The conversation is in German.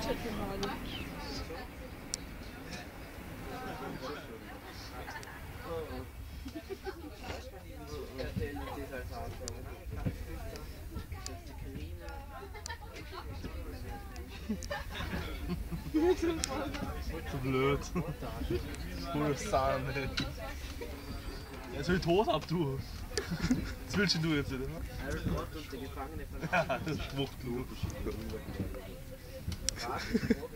Viertelfinale. So blöd. Coole Sahne. Er soll die Hose abtun. Das willst du jetzt nicht, oder? Harry Potter und der Gefangene von Ja, das ist wuchtlos.